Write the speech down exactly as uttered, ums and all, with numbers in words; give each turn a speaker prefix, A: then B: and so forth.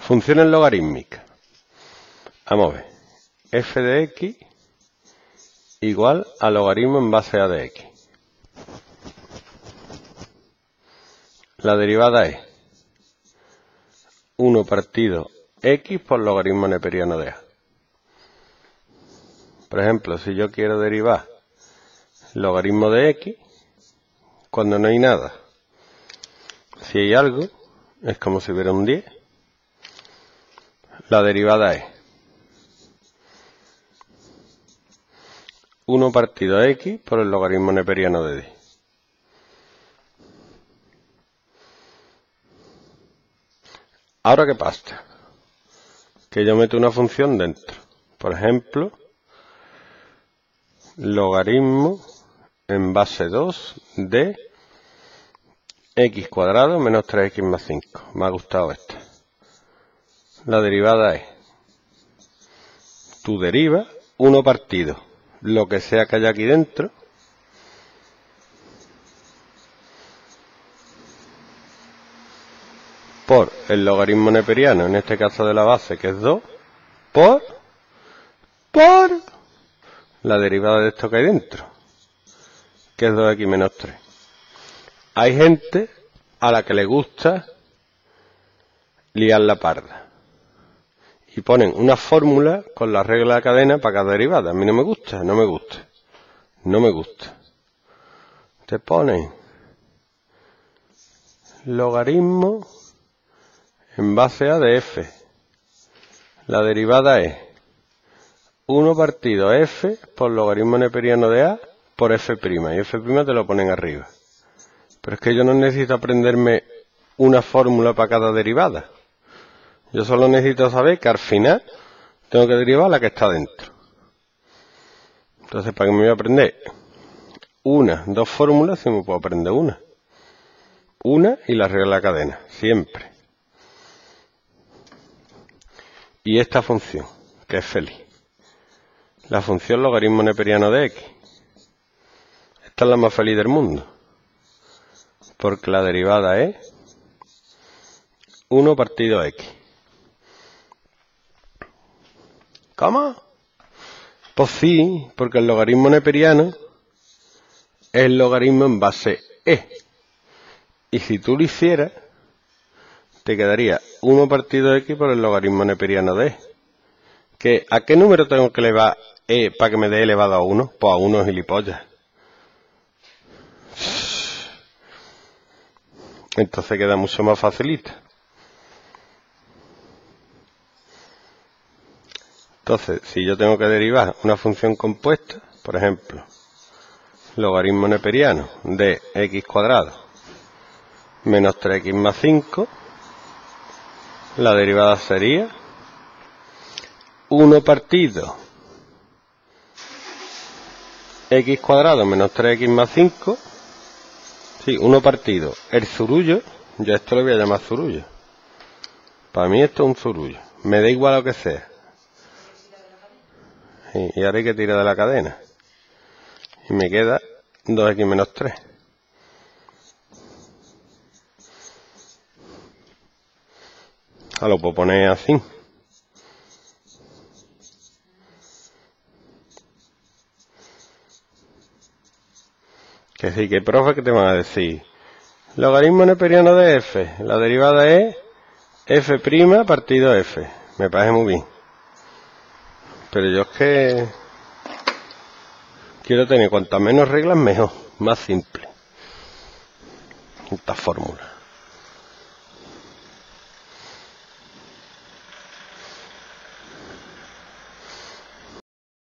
A: Funciones logarítmicas. Vamos a ver. F de x igual a logaritmo en base a de x. La derivada es uno partido x por logaritmo neperiano de a. Por ejemplo, si yo quiero derivar logaritmo de x, cuando no hay nada, si hay algo, es como si hubiera un diez. La derivada es uno partido x por el logaritmo neperiano de diez. Ahora, ¿qué pasa? Que yo meto una función dentro. Por ejemplo, logaritmo en base dos de x cuadrado menos tres x más cinco. Me ha gustado esta. La derivada es, tú derivas uno partido lo que sea que haya aquí dentro por el logaritmo neperiano, en este caso de la base, que es dos, por, por la derivada de esto que hay dentro, que es dos x menos tres. Hay gente a la que le gusta liar la parda y ponen una fórmula con la regla de cadena para cada derivada. A mí no me gusta, no me gusta, no me gusta. Te ponen logaritmo en base a de f. La derivada es uno partido f por logaritmo neperiano de a por f', y f' te lo ponen arriba. Pero es que yo no necesito aprenderme una fórmula para cada derivada. Yo solo necesito saber que al final tengo que derivar la que está dentro. Entonces, ¿para qué me voy a aprender una, dos fórmulas si me puedo aprender una? Una y la regla de la cadena, siempre. Y esta función, que es feliz. La función logaritmo neperiano de x. Esta es la más feliz del mundo. Porque la derivada es uno partido x. ¿Cómo? Pues sí, porque el logaritmo neperiano es el logaritmo en base e. Y si tú lo hicieras, te quedaría uno partido x por el logaritmo neperiano de e. ¿Que, ¿A qué número tengo que elevar e para que me dé elevado a uno? Pues a uno, gilipollas. Entonces queda mucho más facilita. Entonces, si yo tengo que derivar una función compuesta, por ejemplo, logaritmo neperiano de x cuadrado menos tres x más cinco, la derivada sería uno partido x cuadrado menos tres x más cinco, sí, uno partido el zurullo, yo esto lo voy a llamar zurullo. Para mí esto es un zurullo, me da igual lo que sea. Y ahora hay que tirar de la cadena. Y me queda dos x menos tres. Ah, lo puedo poner así. Que sí, que profe, ¿qué te van a decir? Logaritmo neperiano de f. La derivada es f' partido f. Me parece muy bien. Pero yo es que quiero tener cuantas menos reglas mejor, más simple esta fórmula.